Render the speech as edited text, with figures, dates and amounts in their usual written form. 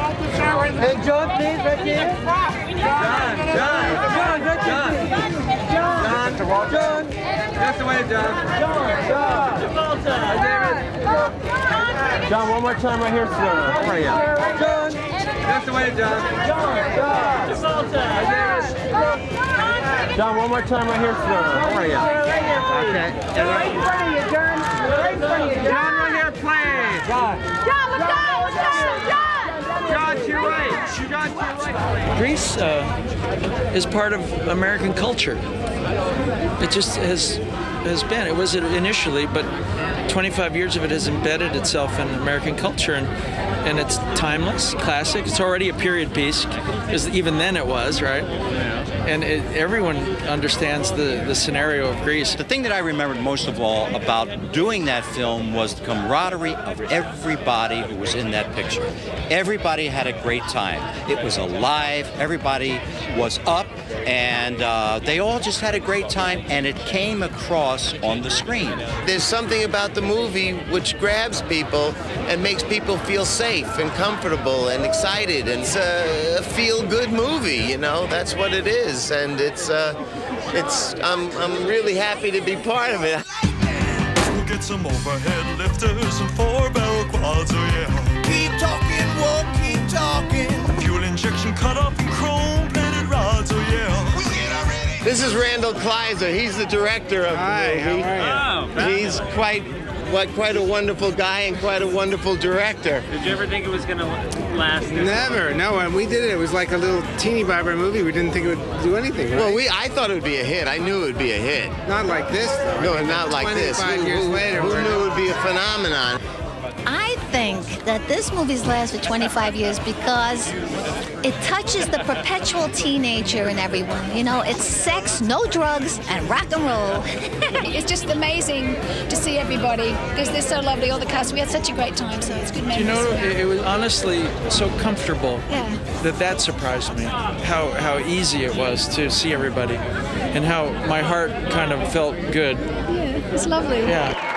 Hey, Joan, please, right here. John, right here. John. That's the way, John. Travolta. John, one more time right here, sir. How are you? John. That's the way, John. Travolta. John, one more time right here, sir. How are you? Okay. Right in front of you, John. Right in front of you, John. John, right here, please. John, look out. John, to your right. John, to your right. Grease is part of American culture. It just has been. It was initially, but 25 years of it has embedded itself in American culture, and it's timeless, classic. It's already a period piece, because even then it was, right? And everyone understands the scenario of Grease. The thing that I remembered most of all about doing that film was the camaraderie of everybody who was in that picture. Everybody had a great time. It was alive. Everybody was up, and they all just had a great time, and it came across on the screen. There's something about the movie which grabs people and makes people feel safe and comfortable and excited, and it's a feel-good movie, you know, that's what it is. And I'm really happy to be part of it. We'll get some overhead lifters and 4-barrel quads, oh yeah. Keep talking, won't keep talking. Fuel injection cut off and chrome-plated rods, oh yeah. This is Randall Kleiser. He's the director of the movie. How are you? He's quite a wonderful guy and quite a wonderful director. Did you ever think it was going to last? Never. No, when we did it, it was like a little teeny bopper movie. We didn't think it would do anything, right? Well, I thought it would be a hit. I knew it would be a hit. Not like this, though. No, not like this. 25 years later. Who knew it would be a phenomenon? I think that this movie's lasted 25 years because it touches the perpetual teenager in everyone. You know, it's sex, no drugs, and rock and roll. It's just amazing to see everybody because they're so lovely, all the cast. We had such a great time, so it's good memories. You know, it was honestly so comfortable that surprised me. How easy it was to see everybody, and how my heart kind of felt good. Yeah, it's lovely. Yeah.